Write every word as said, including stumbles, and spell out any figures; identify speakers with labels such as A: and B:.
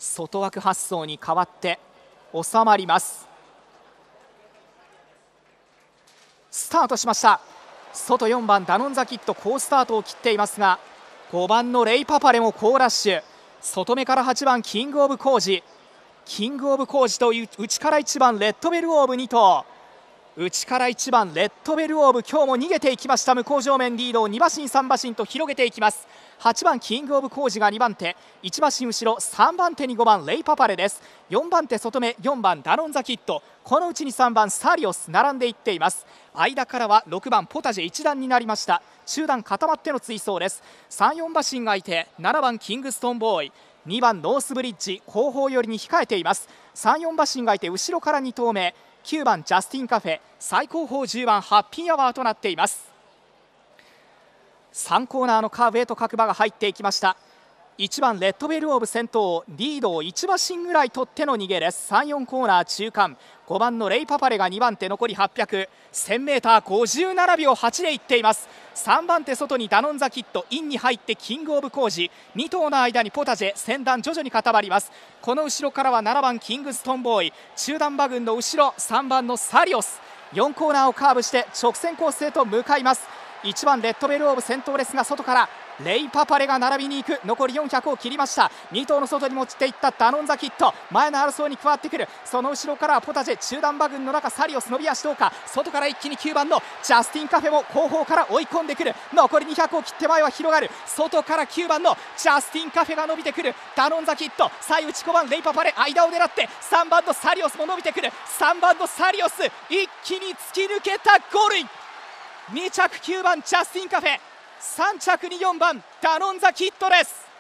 A: 外枠発走に変わって収まります。スタートしました。外よんばんダノンザキッド好スタートを切っていますが、ごばんのレイパパレも好ラッシュ。外目からはちばんキングオブコージ、キングオブコージと内からいちばんレッドベルオーブに頭、内からいちばんレッドベルオーブ今日も逃げていきました。向こう正面リードをに馬身さん馬身と広げていきます。はちばんキングオブコージがにばん手、いち馬身後ろさんばん手にごばんレイパパレです。よんばん手外目よんばんダノンザキッド、このうちにさんばんサリオス並んでいっています。間からはろくばんポタジェ一段になりました。中段固まっての追走です。さん、よん馬身がいてななばんキングストンボーイ、にばんノースブリッジ後方寄りに控えています。さん、よん馬身がいて後ろからに頭目、きゅうばんジャスティンカフェ、最後方じゅうばんハッピーアワーとなっています。さんコーナーのカーブへと各馬が入っていきました。いちばんレッドベルオーブ先頭、リードをいち馬身ぐらい取っての逃げです。さん、よんコーナー中間、ごばんのレイパパレがにばん手残りはっぴゃく、せんメーターごじゅうななびょうはちでいっています。さんばん手外にダノンザキッド、インに入ってキングオブコージ、に頭の間にポタジェ、先段徐々に固まります。この後ろからはななばんキングストンボーイ、中段馬群の後ろさんばんのサリオス、よんコーナーをカーブして直線コースへと向かいます。いちばんレッドベルオーブ先頭ですが、外からレイパパレが並びに行く。残りよんひゃくを切りました。に頭の外に持ちていったダノンザキッド、前の争いに加わってくる。その後ろからはポタジェ、中段馬群の中サリオス伸び足どうか。外から一気にきゅうばんのジャスティンカフェも後方から追い込んでくる。残りにひゃくを切って前は広がる。外からきゅうばんのジャスティンカフェが伸びてくる。ダノンザキッド最内ごばんレイパパレ、間を狙ってさんばんのサリオスも伸びてくる。さんばんのサリオス一気に突き抜けたゴールイン。に着きゅうばんジャスティンカフェ、さん着によんばんダノンザキッドです。